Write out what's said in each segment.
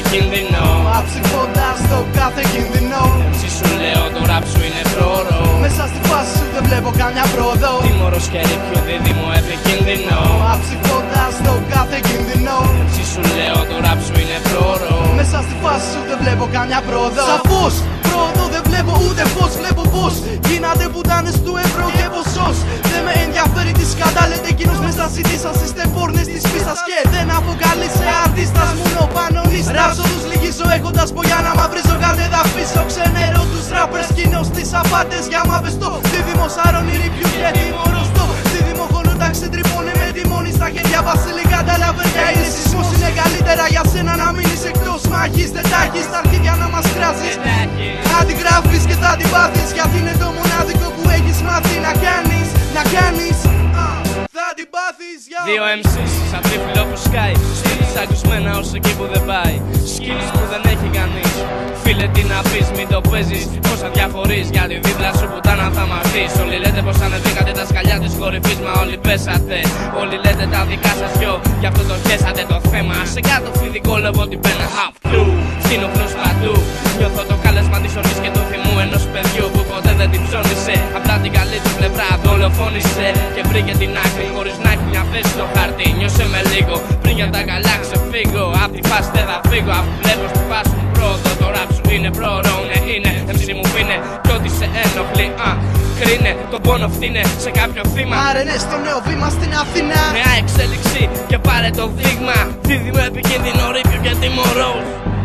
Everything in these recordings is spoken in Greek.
επικίνδυνο. Αψυχώντας το κάθε κίνδυνο. Έτσι σου λέω το rap σου είναι πρόωρο. Μέσα στη φάση σου δεν βλέπω καμιά πρόοδο. Τιμωρός και πιο δίδυμο επικίνδυνο. Αψυχώντας το κάθε κίνδυνο. Έτσι σου λέω το rap σου είναι πρόωρο. Μέσα στη φάση σου δεν βλέπω καμιά πρόοδο. Σαφώς πρόοδο δεν βλέπω ούτε φως, βλέπω πως γίνατε πουτάνες του ευρώ και ποσός. Δεν με ενδιαφέρει τι σκαντάλετε εκείνος μες στα CD σας. Είστε πόρνες της πίστας και δεν αποκαλεί σε αρτίστας. Μόνο πανονίστας. Ράψοδους λυγίζω έχοντας πογιά να μαυρίζω. Κάθε δαφίσω ξενέρω τους rappers κοινώς τις απάτες. Για μαβεστό δίδυμο σάρωνη ρίπιου και τιμωρωστό. Δίδυμο χολοτάξε τρυπώνει με τη μόνη στα χέρια βασιλικά. Τα λαβέρια είναι σεισμός. Είναι καλύτερα για σένα να μείνεις εκτός μάχης. Δεν τα έχεις τα αρχίδια να μας κράζεις. Αντιγράφεις και θα αντιπάθεις. Γιατί είναι το μοναδικό που έχεις μάθει να κάνεις. Να κάνεις. Θα αντιπάθεις. Δύο MC's σαν τρίφυλλο που σκάει. Στείλεις ακουσμένα ως εκεί που δεν πάει. Σκύλεις που δεν έχει κανείς. Φίλε τι να πεις, μην το παίζεις. Πώς θα διαχωρείς, γιατί δίπλα σου πουτάνα θα μαθείς. Όλοι λέτε πως ανεβήκατε τα σκαλιά της κορυφής, μα όλοι πέσατε. Όλοι λέτε τα δικά σας γιο, γι' αυτό το χέσατε το θέμα. Σε κάτω φιδικό λέω την πένα απλού. Φτύνω φλούς παντού. Νιώθω το κάλεσμα της ορκής και του θυμού ενός παιδιού που ποτέ δεν την ψώνισε. Απλά την καλή του πλευρά δολοφόνησε και βρήκε την άκρη χωρίς να έχει μια θέση στο χάρτη. Νιώσε με λίγο πριν για τα καλά ξεφύγω. Απ' τη φάση δεν θα φύγω, αφού βλέπω στη φάση μου πρώτο. Το rap σου είναι πρόωρο, ναι είναι. MC μου πίνε κι ό,τι σε ενοχλεί. Κρίνε, τον πόνο φθήνε σε κάποιο θύμα. Άρε ναι στο νέο βήμα στην Αθήνα. Νέα εξέλιξη και πάρε το δείγμα. Δίδυμο επικίνδυνο ρίπιο και τιμωρός.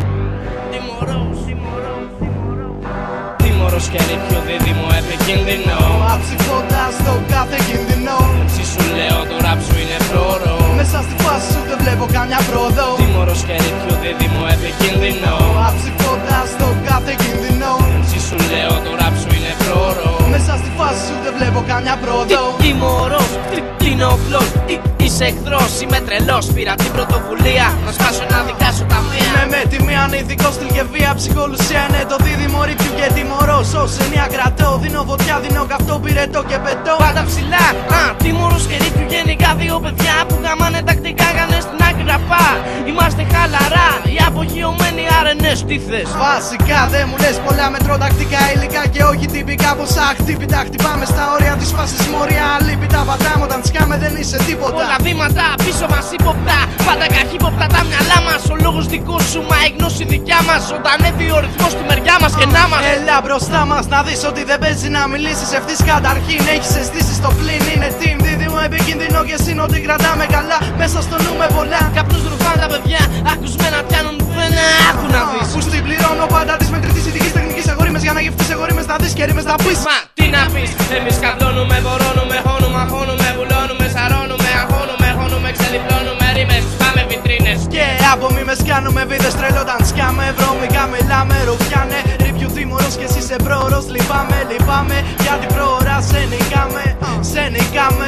Τιμωρός και ρίπιο δίδυμο επικίνδυνο. Αψυχώντας το κάθε κίνδυνο. Έτσι σου λέω το rap σου είναι πρόωρο. Μέσα στη φάση σου δεν βλέπω καμιά πρόοδο. Τιμωρός και ρίπιο δίδυμο επικίνδυνο. Αψυχώντας το κάθε κίνδυνο. Έτσι σου λέω το rap σου είναι πρόωρο. Μέσα στη φάση σου δεν βλέπω καμιά πρόοδο. Τιμωρός, τινοφλός, είσαι εχθρός, είμαι τρελός. Πήρα την πρωτοβουλία να σπάσω να δικάσω τα μία. Είμαι με τιμή ανήθικο στυλ και βία. Ψυχολουσία είναι το δίδυμο ρίπιου και τιμωρός. Ως ενία κρατώ, δίνω φωτιά, δίνω καυτό πυρετό και πετώ. Πάντα ψηλά, τιμωρός και ρίπιου γενικά δύο παιδιά που γαμάνε τακτικά κάνε στην άκρη ραπά. Είμαστε χαλαρά, οι απογειωμένοι αρενές τι θες. Βασικά δεν μου λες πολλά μετροτακτικά υλικά και όχι τυπικά ποσά χτύπητα. Χτυπάμε στα όρια της φάσης μόρια. Αλίπητα πατάμε όταν σκάμε δεν είσαι τίποτα. Όλα βήματα πίσω μας ύποπτα. Πάντα καχύποπτα τα μυαλά μας. Ο λόγος δικός σου μα η γνώση δικιά μας. Όταν έβει ο ρυθμός στη μεριά μας και να μας. Έλα μπροστά μας να δεις ότι δεν παίζει να μιλήσεις ευθύς καταρχήν. Έχεις αισθήσει στο πλήν είναι team. Δίδυμο επικίνδυνο και εσύ ότι κρατάμε καλά. Μέσα στο νου με πολλά. Καπνούς ρουφάνε τα παιδιά. Ακουσμένα πιάνουν πένα. Άκου να δεις. Που στην πληρώνω πάντα της μετρητής ειδικής τεχνικής αγορίμες. Για να γευτείς εγωρίμες να δεις και ρήμες να πεις. Μα τι να πεις. Εμείς καπνώνουμε, βορώνουμε, χώνουμε, αγχώνουμε, βουλώνουμε, σαρώνουμε, αγχώνουμε, χώνουμε, ξεδιπλώνουμε ρήμες. Πάμε βιτρίνες. Και από μήμες κάνουμε βίδες τρελόταν σκάμε. Βρώμικα μιλάμε, ρουφιάνε. Ρίπιου τιμωρός και εσύ σε πρόωρος. Λυπάμαι, λυπάμαι. Γιατί πρόωρα σε νικάμε. Σε νικάμε.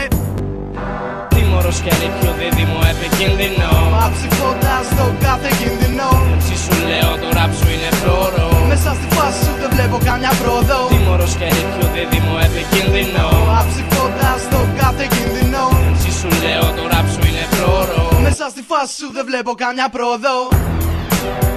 Τιμωρός και ρίπιο δίδυμο επικίνδυνο. Αψυχώντας το κάθε κίνδυνο. Έτσι σου λέω το rap σου είναι πρόωρο. Μέσα στη φάση σου δεν βλέπω καμιά πρόοδο. Τιμωρός και ρίπιο δίδυμο επικίνδυνο. Αψυχώντας το κάθε κίνδυνο. Έτσι σου λέω το rap σου είναι πρόωρο. Μέσα στη φάση σου δεν βλέπω καμιά πρόοδο.